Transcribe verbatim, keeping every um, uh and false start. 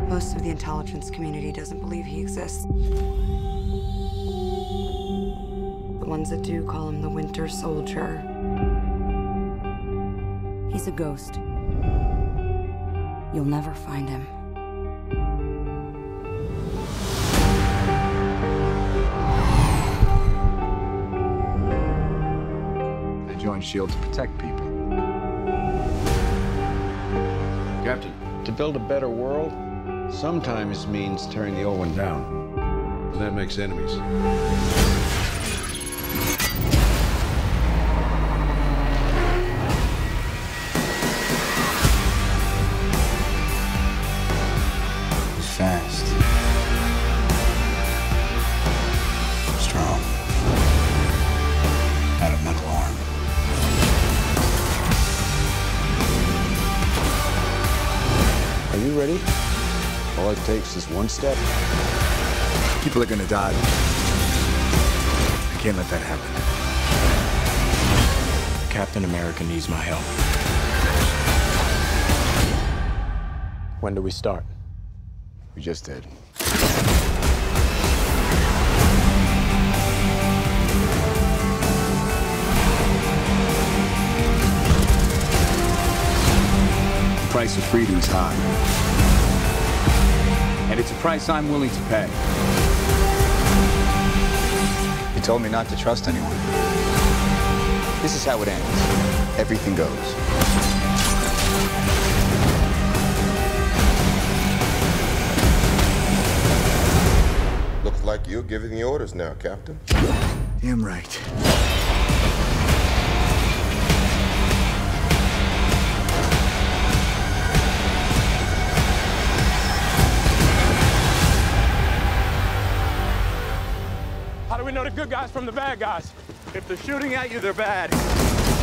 Most of the intelligence community doesn't believe he exists. The ones that do call him the Winter Soldier. He's a ghost. You'll never find him. I joined SHIELD to protect people. Captain, to build a better world sometimes means tearing the old one down. And that makes enemies. He's fast. Strong. Out of mental harm. Are you ready? All it takes is one step. People are gonna die. I can't let that happen. Captain America needs my help. When do we start? We just did. The price of freedom's high. And it's a price I'm willing to pay. You told me not to trust anyone. This is how it ends. Everything goes. Looks like you're giving the orders now, Captain. Damn right. How do we know the good guys from the bad guys? If they're shooting at you, they're bad.